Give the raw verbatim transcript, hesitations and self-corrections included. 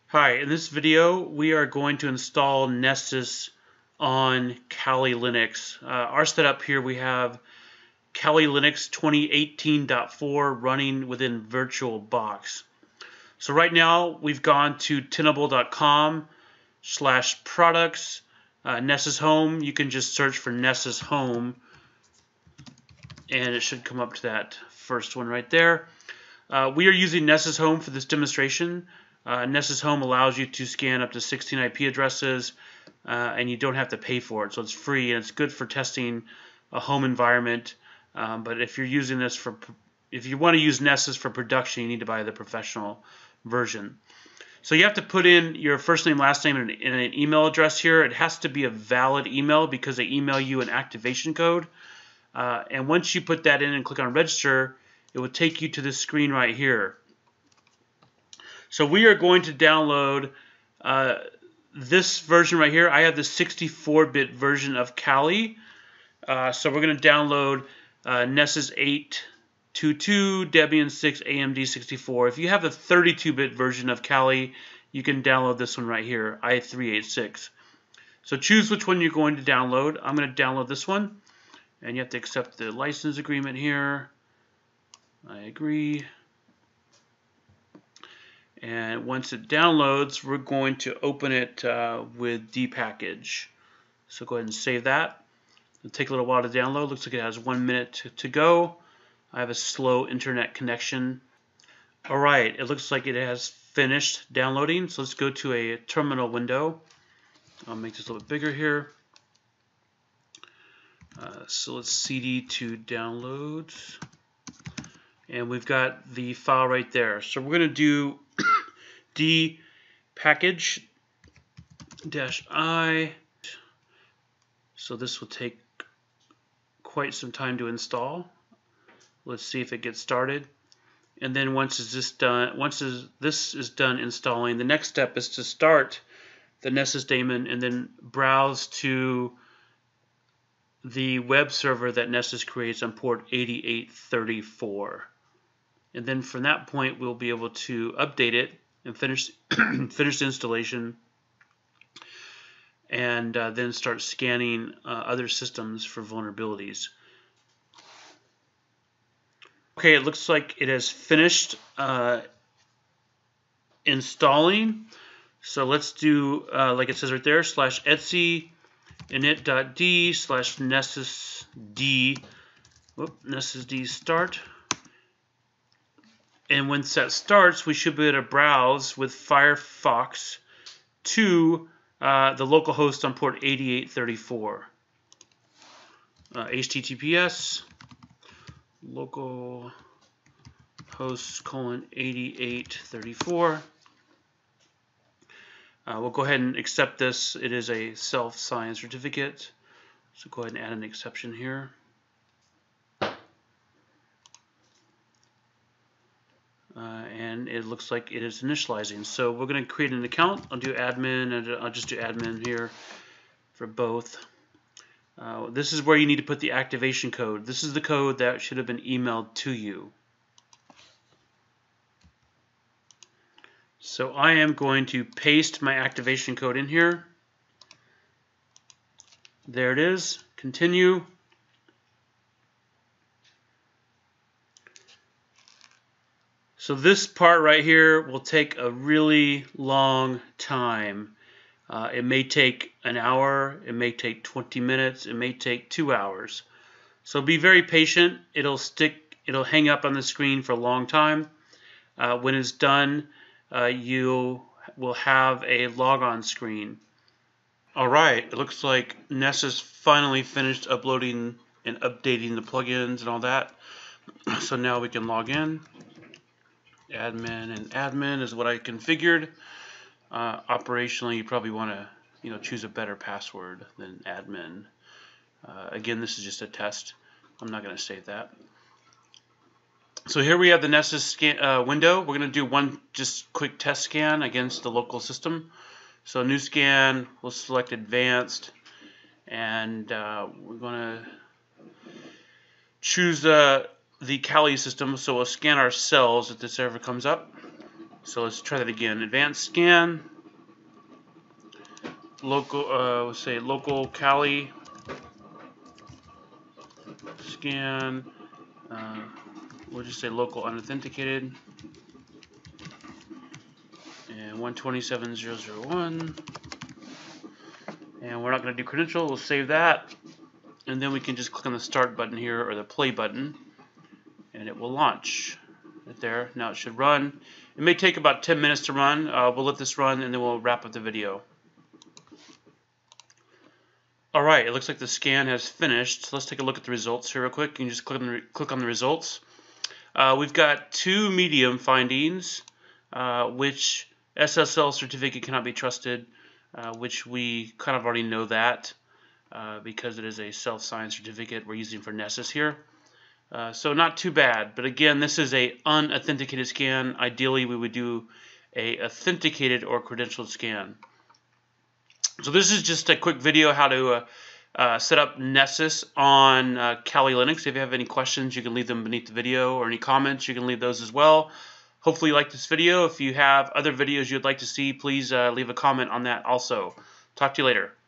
Hi, in this video we are going to install Nessus on Kali Linux. Uh, our setup here, we have Kali Linux twenty eighteen point four running within VirtualBox. So right now we've gone to tenable dot com slash products, uh, Nessus Home. You can just search for Nessus Home and it should come up to that first one right there. Uh, we are using Nessus Home for this demonstration. Uh, Nessus Home allows you to scan up to sixteen I P addresses, uh, and you don't have to pay for it, so it's free and it's good for testing a home environment. Um, but if you're using this for, if you want to use Nessus for production, you need to buy the professional version. So you have to put in your first name, last name, and an, and an email address here. It has to be a valid email because they email you an activation code. Uh, and once you put that in and click on register, it will take you to this screen right here. So we are going to download uh, this version right here. I have the sixty-four bit version of Kali. Uh, so we're going to download uh, Nessus eight twenty-two, Debian six, A M D sixty-four. If you have the thirty-two bit version of Kali, you can download this one right here, i three eighty-six. So choose which one you're going to download. I'm going to download this one. And you have to accept the license agreement here. I agree. And once it downloads, we're going to open it uh, with dpackage. So go ahead and save that. It'll take a little while to download. Looks like it has one minute to, to go. I have a slow internet connection. All right, it looks like it has finished downloading. So let's go to a terminal window. I'll make this a little bit bigger here. Uh, so let's cd to downloads. And we've got the file right there. So we're going to do d package dash I. So this will take quite some time to install. Let's see if it gets started. And then once is this done, once is, this is done installing, the next step is to start the Nessus Daemon and then browse to the web server that Nessus creates on port eighty-eight thirty-four. And then from that point, we'll be able to update it and finish finish the installation, and uh, then start scanning uh, other systems for vulnerabilities. Okay, it looks like it has finished uh, installing. So let's do, uh, like it says right there, slash etc init.d slash nessus d, whoop, nessus d start. And once that starts, we should be able to browse with Firefox to uh, the local host on port eighty-eight thirty-four. Uh, H T T P S local host colon eighty-eight thirty-four. Uh, we'll go ahead and accept this. It is a self-signed certificate. So go ahead and add an exception here. Uh, and it looks like it is initializing. So we're going to create an account. I'll do admin, and I'll just do admin here for both. Uh, this is where you need to put the activation code. This is the code that should have been emailed to you. So I am going to paste my activation code in here. There it is. Continue. So this part right here will take a really long time. Uh, it may take an hour, it may take twenty minutes, it may take two hours. So be very patient. It'll stick, it'll hang up on the screen for a long time. Uh, when it's done, uh, you will have a logon screen. All right, it looks like Nessus finally finished uploading and updating the plugins and all that. So now we can log in. Admin and admin is what I configured. Uh, operationally, you probably want to, you know, choose a better password than admin. Uh, again, this is just a test. I'm not going to save that. So here we have the Nessus scan, uh, window. We're going to do one just quick test scan against the local system. So new scan, we'll select advanced, and uh, we're going to choose uh, the Kali system. So we'll scan ourselves if this ever comes up. So let's try that again. Advanced scan. Local, uh, let's say local Kali scan. Uh, we'll just say local unauthenticated. And one twenty-seven dot zero dot zero dot one. And we're not going to do credential. We'll save that. And then we can just click on the start button here, or the play button, and it will launch. Right there. Now it should run. It may take about ten minutes to run. Uh, we'll let this run, and then we'll wrap up the video. Alright, it looks like the scan has finished. So let's take a look at the results here real quick. You can just click on the, click on the results. Uh, we've got two medium findings, uh, which S S L certificate cannot be trusted, uh, which we kind of already know that uh, because it is a self-signed certificate we're using for Nessus here. Uh, so not too bad, but again, this is a unauthenticated scan. Ideally, we would do a authenticated or credentialed scan. So this is just a quick video how to uh, uh, set up Nessus on uh, Kali Linux. If you have any questions, you can leave them beneath the video, or any comments, you can leave those as well. Hopefully you like this video. If you have other videos you'd like to see, please uh, leave a comment on that also. Talk to you later.